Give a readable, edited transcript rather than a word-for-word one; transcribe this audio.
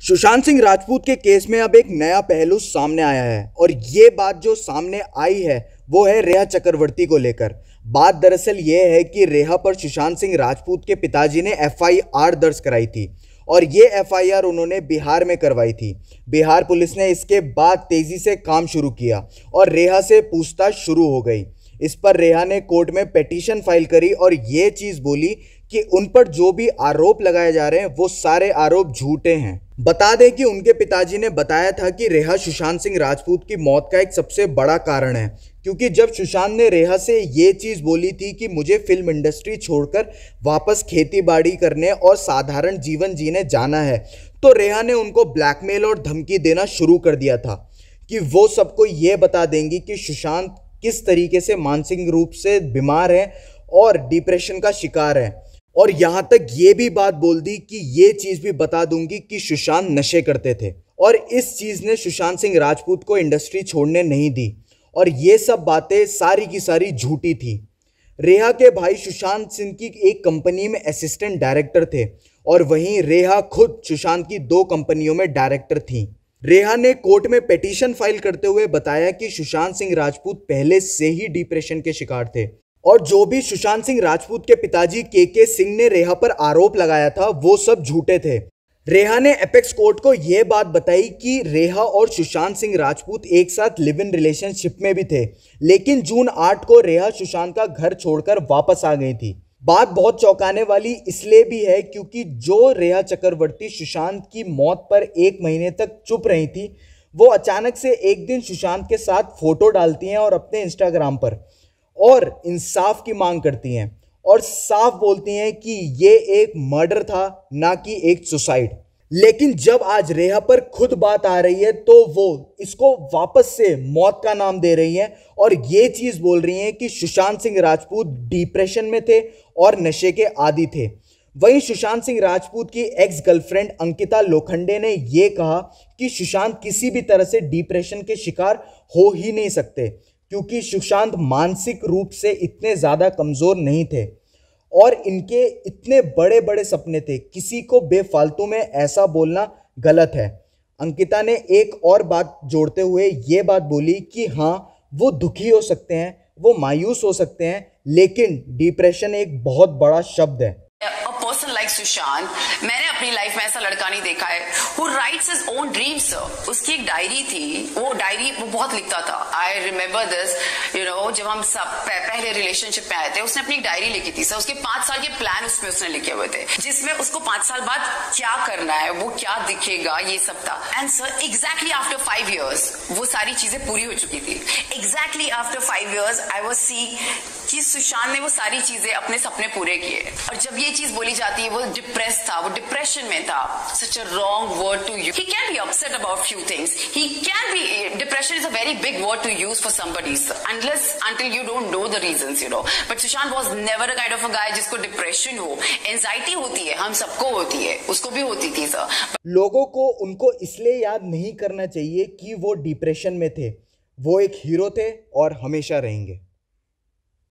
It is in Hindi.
सुशांत सिंह राजपूत के केस में अब एक नया पहलू सामने आया है और ये बात जो सामने आई है वो है रेहा चक्रवर्ती को लेकर। बात दरअसल ये है कि रेहा पर सुशांत सिंह राजपूत के पिताजी ने एफआईआर दर्ज कराई थी और ये एफआईआर उन्होंने बिहार में करवाई थी। बिहार पुलिस ने इसके बाद तेजी से काम शुरू किया और रेहा से पूछताछ शुरू हो गई। इस पर रेहा ने कोर्ट में पिटीशन फाइल करी और ये चीज़ बोली कि उन पर जो भी आरोप लगाए जा रहे हैं वो सारे आरोप झूठे हैं। बता दें कि उनके पिताजी ने बताया था कि रेहा सुशांत सिंह राजपूत की मौत का एक सबसे बड़ा कारण है, क्योंकि जब सुशांत ने रेहा से ये चीज़ बोली थी कि मुझे फिल्म इंडस्ट्री छोड़कर वापस खेती बाड़ी करने और साधारण जीवन जीने जाना है, तो रेहा ने उनको ब्लैकमेल और धमकी देना शुरू कर दिया था कि वो सबको ये बता देंगी कि सुशांत किस तरीके से मानसिक रूप से बीमार है और डिप्रेशन का शिकार है। और यहाँ तक ये भी बात बोल दी कि ये चीज़ भी बता दूंगी कि सुशांत नशे करते थे और इस चीज़ ने सुशांत सिंह राजपूत को इंडस्ट्री छोड़ने नहीं दी। और ये सब बातें सारी की सारी झूठी थी। रेहा के भाई सुशांत सिंह की एक कंपनी में असिस्टेंट डायरेक्टर थे और वहीं रेहा खुद सुशांत की 2 कंपनियों में डायरेक्टर थी। रेहा ने कोर्ट में पिटीशन फाइल करते हुए बताया कि सुशांत सिंह राजपूत पहले से ही डिप्रेशन के शिकार थे और जो भी सुशांत सिंह राजपूत के पिताजी के सिंह ने रेहा पर आरोप लगाया था वो सब झूठे थे। रेहा ने एपेक्स कोर्ट को यह बात बताई कि रेहा और सुशांत सिंह राजपूत एक साथ लिव इन रिलेशनशिप में भी थे, लेकिन जून 8 को रेहा सुशांत का घर छोड़कर वापस आ गई थी। बात बहुत चौंकाने वाली इसलिए भी है क्योंकि जो रेहा चक्रवर्ती सुशांत की मौत पर 1 महीने तक चुप रही थी, वो अचानक से एक दिन सुशांत के साथ फोटो डालती हैं और अपने इंस्टाग्राम पर और इंसाफ की मांग करती हैं और साफ बोलती हैं कि ये एक मर्डर था, ना कि एक सुसाइड। लेकिन जब आज रेहा पर खुद बात आ रही है तो वो इसको वापस से मौत का नाम दे रही है और ये चीज़ बोल रही हैं कि सुशांत सिंह राजपूत डिप्रेशन में थे और नशे के आदी थे। वहीं सुशांत सिंह राजपूत की एक्स गर्लफ्रेंड अंकिता लोखंडे ने ये कहा कि सुशांत किसी भी तरह से डिप्रेशन के शिकार हो ही नहीं सकते, क्योंकि सुशांत मानसिक रूप से इतने ज़्यादा कमज़ोर नहीं थे और इनके इतने बड़े बड़े सपने थे। किसी को बेफालतू में ऐसा बोलना गलत है। अंकिता ने एक और बात जोड़ते हुए ये बात बोली कि हाँ, वो दुखी हो सकते हैं, वो मायूस हो सकते हैं, लेकिन डिप्रेशन एक बहुत बड़ा शब्द है। A person like सुशांत, मैंने अपनी लाइफ में ऐसा लड़का नहीं देखा है who writes his own dreams. उसकी एक डायरी थी, वो डायरी वो बहुत लिखता था। I remember this, जब हम सब पहले रिलेशनशिप में आए थे, उसने अपनी एक डायरी लिखी थी सर। उसके 5 साल के प्लान उसमें उसने लिखे हुए थे, जिसमें उसको 5 साल बाद क्या करना है, वो क्या दिखेगा, ये सब था। And sir exactly after 5 years वो सारी चीजें पूरी हो चुकी थी। Exactly after 5 years I was see कि सुशांत ने वो सारी चीजें अपने सपने पूरे किए। और जब ये चीज बोली जाती है वो डिप्रेस था, वो डिप्रेशन में था, such a wrong word to use. He can be upset about few things, he can be, depression is a very big word to use for somebody unless until you don't know the reasons, but Sushant was never a kind of a guy जिसको डिप्रेशन हो। एंजाइटी होती है, हम सबको होती है, उसको भी होती थी सर। लोगों को उनको इसलिए याद नहीं करना चाहिए कि वो डिप्रेशन में थे। वो एक हीरो थे और हमेशा रहेंगे।